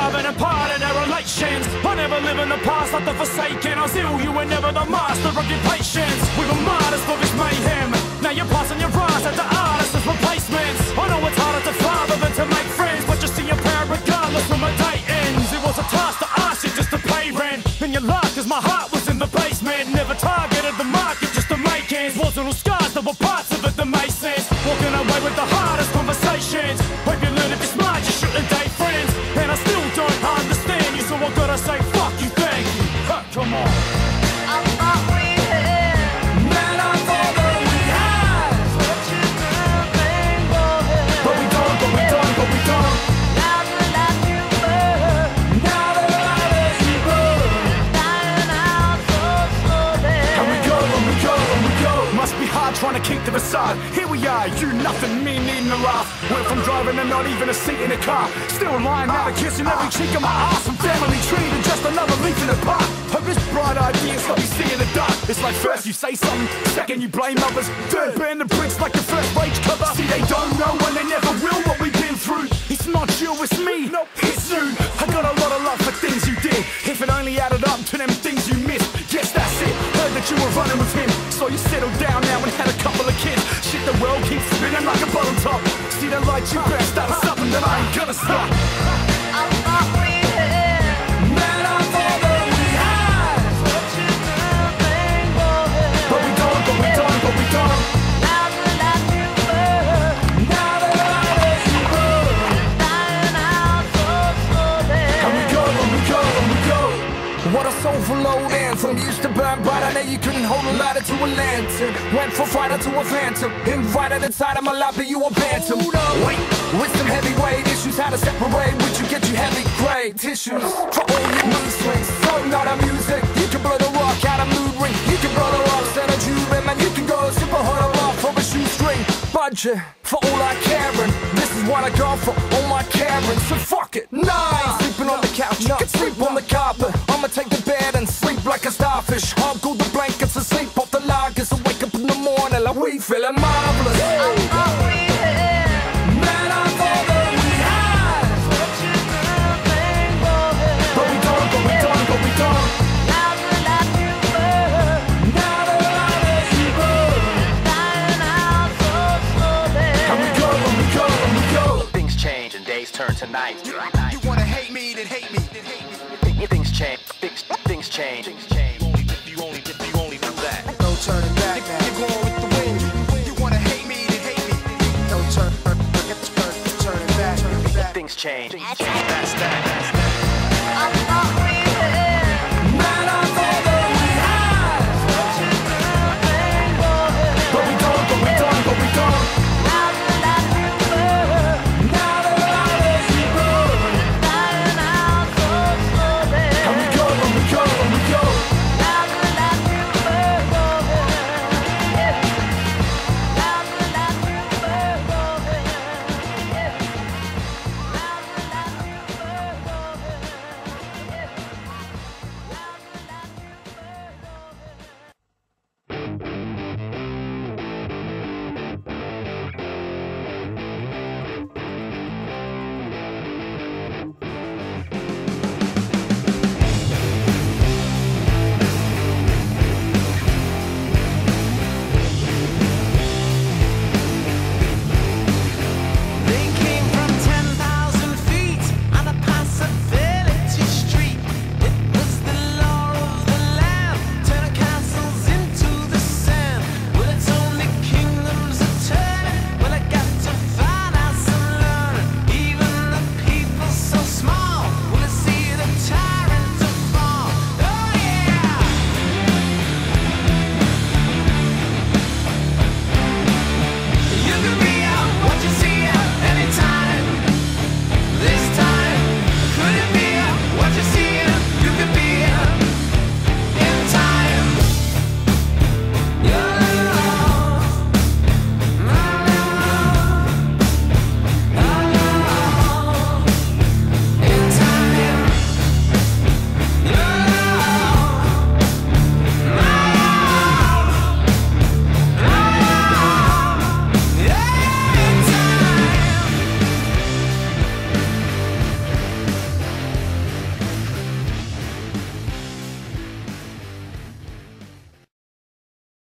driving and part of their relations. I never live in the past like the forsaken. I was ill, you were never the master of your patience. We were martyrs for this mayhem. Now you're passing your rise at the artists as replacements. I know it's harder to father than to make friends, but you see a pair regardless when my day ends. It was a task to ask you just to pay rent, and you laughed cause my heart was in the basement. Never targeted the market just to make ends. Wasn't all scars, there were parts of it that made sense. Walking away with the hardest conversations. Hope you learn if you're smart, you shouldn't date friends. And I still don't understand you, so I gotta say fuck you, thank you. Huh, come on. I thought we had. Man, I thought that we had. Such a good thing going. But we don't, but we don't, but we don't. Now that I knew her, Now that I let you go. dying out so slowly. And we go, and we go, and we go. Must be hard trying to keep the facade. Here we are, you nothing, me needing a laugh. Went from driving and not even a seat in a car. Still lying out of kissing every cheek of my ass. And family tree to just another leaf in the park. Hope this bright idea stop me seeing the dark. It's like first you say something, second you blame others, third burn the bricks like the first rage cover. See, they don't know and they never will what we've been through. It's not you, it's me, nope, it's you. I got a lot of love for things you did. If it only added up to them things you missed, yes, that's it. Heard that you were running with him, so you settled down now and had a couple of kids. Shit, the world keeps spinning like a bottom top. See the light you burst, that is something that I ain't gonna stop. I thought we had. Man, I thought that we had. Such a good thing going. But we don't, but we don't, but we don't. Now that I knew her, Now that I let you go. dying out so slowly. And we go, and we go, and we go. What a soulful old anthem. Used to burn bright, I know you couldn't hold a lighter to a lantern. Went from fighter to a phantom. Invited inside of my life, but you a bantam. Wait, with some heavyweight issues, how to separate which you get you heavy grade tissues for all your mood swings. So not our music, you can blow the rock out of mood ring. You can blow the rocks out of Cuban, man. You can go super hard off of a shoestring. Budget for all I caring. This is what I got for all my caring. So fuck it. Nah, I ain't sleeping on the couch. You can sleep on the carpet. I'ma take the bed and sleep like a starfish. I'll go the blankets and sleep off the lockers. And wake up in the morning like we feeling marvelous.